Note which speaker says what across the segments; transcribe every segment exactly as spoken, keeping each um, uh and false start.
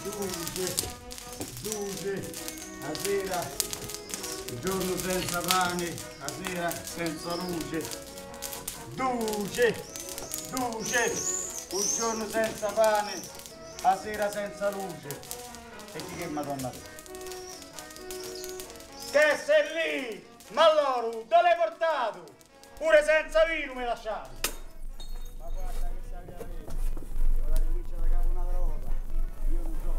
Speaker 1: luce, luce, la sera, il giorno senza pane, la sera senza luce, luce, luce, un giorno senza pane, la sera senza luce. E chi che Madonna? Che sei lì? Ma loro, dove l'hai portato? Pure senza vino mi lasciate. Ma guarda che sai che avete. Ora ricomincia da capo un'altra volta. Io non so.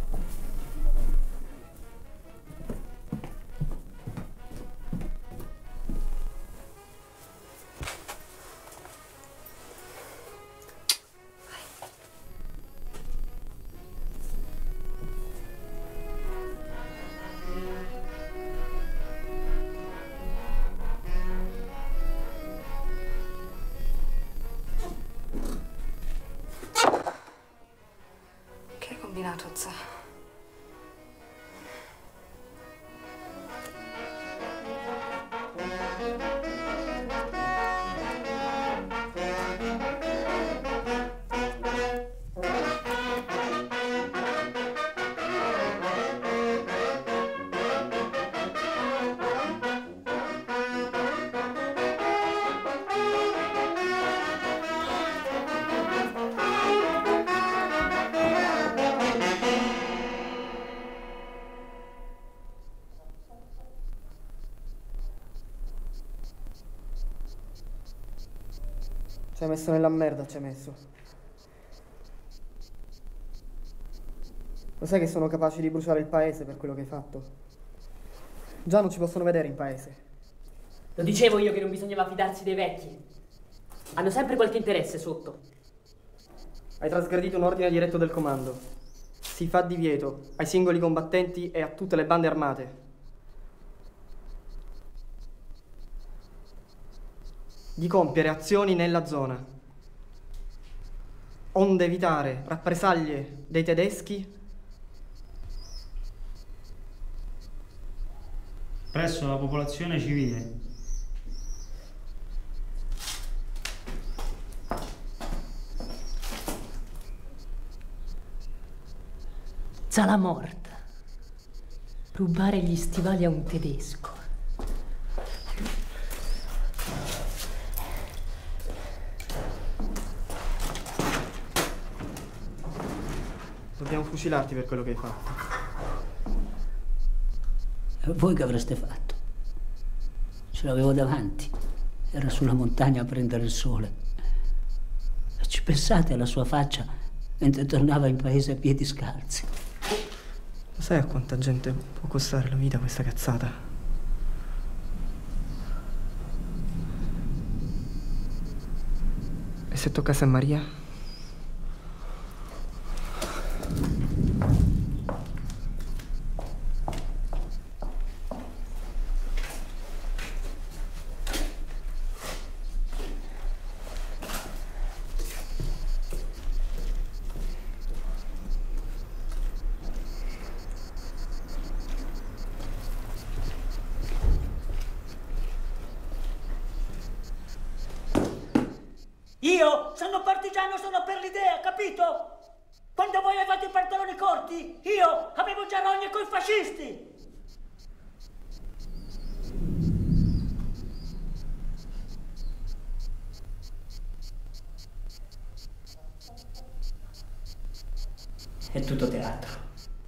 Speaker 2: Zà.
Speaker 3: Ci hai messo nella merda, ci hai messo. Lo sai che sono capaci di bruciare il paese per quello che hai fatto? Già non ci possono vedere in paese.
Speaker 4: Lo dicevo io che non bisognava fidarsi dei vecchi. Hanno sempre qualche interesse sotto.
Speaker 3: Hai trasgredito un ordine diretto del comando. Si fa divieto ai singoli combattenti e a tutte le bande armate di compiere azioni nella zona, onde evitare rappresaglie dei tedeschi
Speaker 5: presso la popolazione civile.
Speaker 4: Zala morta. Rubare gli stivali a un tedesco.
Speaker 3: Dobbiamo fucilarti per quello che hai fatto.
Speaker 6: E voi che avreste fatto? Ce l'avevo davanti. Era sulla montagna a prendere il sole. E ci pensate alla sua faccia mentre tornava in paese a piedi scalzi?
Speaker 3: Lo sai a quanta gente può costare la vita questa cazzata? E se toccasse a Maria?
Speaker 6: Io sono partigiano solo per l'idea, capito? Quando voi avevate i pantaloni corti, io avevo già rogne coi fascisti! È tutto teatro.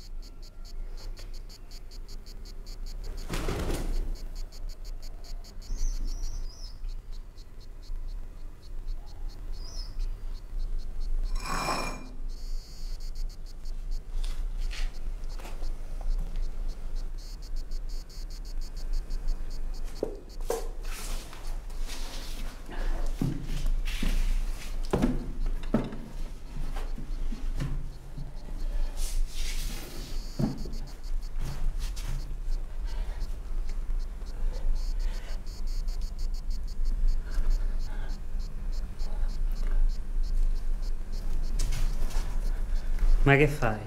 Speaker 5: Ma che fai?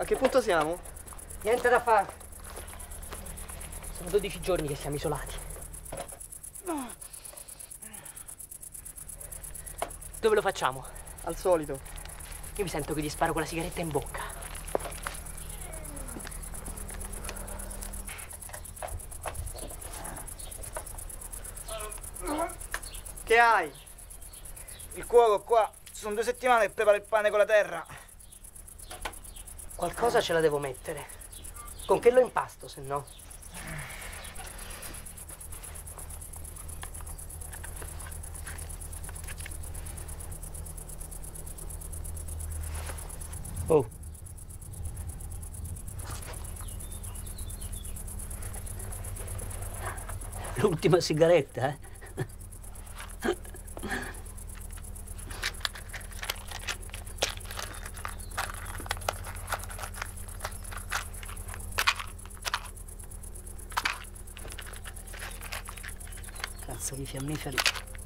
Speaker 3: che punto siamo?
Speaker 4: Niente da fare. Sono dodici giorni che siamo isolati. Dove lo facciamo?
Speaker 3: Al solito.
Speaker 4: Io mi sento che gli sparo con la sigaretta in bocca.
Speaker 3: Che hai?
Speaker 7: Il cuoco qua. Sono due settimane che prepara il pane con la terra.
Speaker 4: Qualcosa ce la devo mettere. Con che lo impasto, se no?
Speaker 7: Oh.
Speaker 6: L'ultima sigaretta, eh? Cazzo di fiammiferi.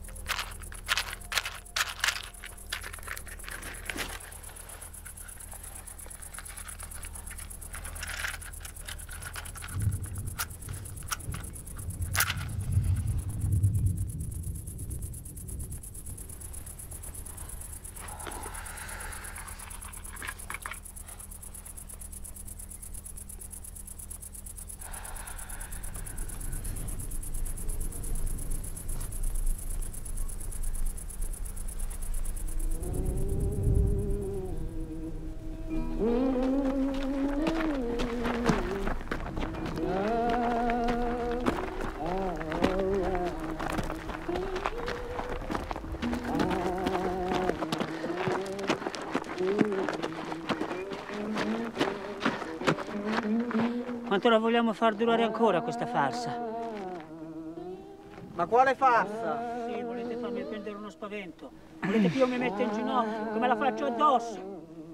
Speaker 6: Quanto la vogliamo far durare ancora questa farsa?
Speaker 3: Ma quale farsa?
Speaker 6: Sì, volete farmi prendere uno spavento? Volete che io mi metta in ginocchio, che me la faccio addosso?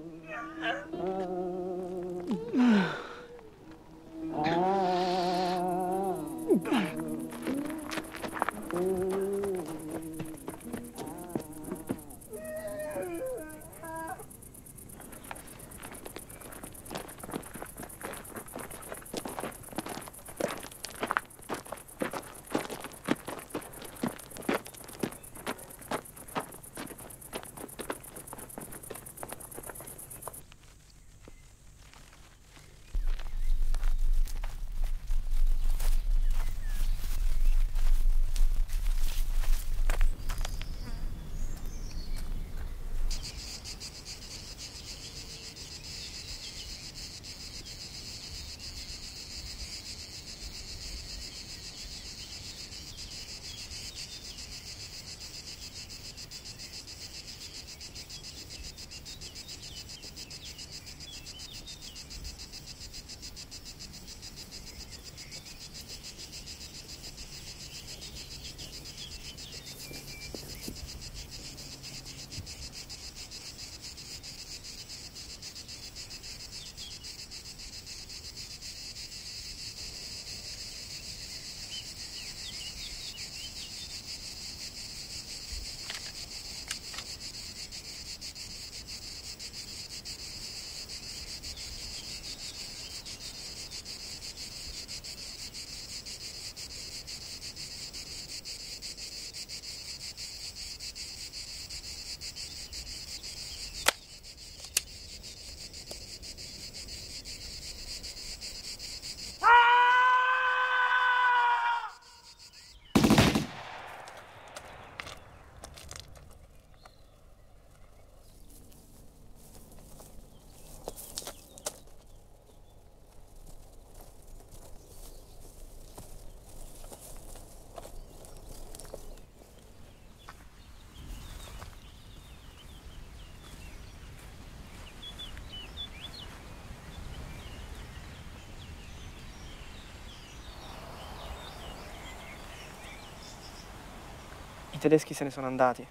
Speaker 3: I tedeschi se ne sono andati.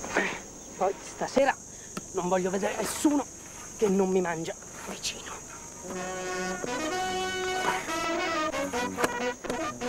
Speaker 4: Poi stasera non voglio vedere nessuno che non mi mangia vicino.
Speaker 1: Thank you.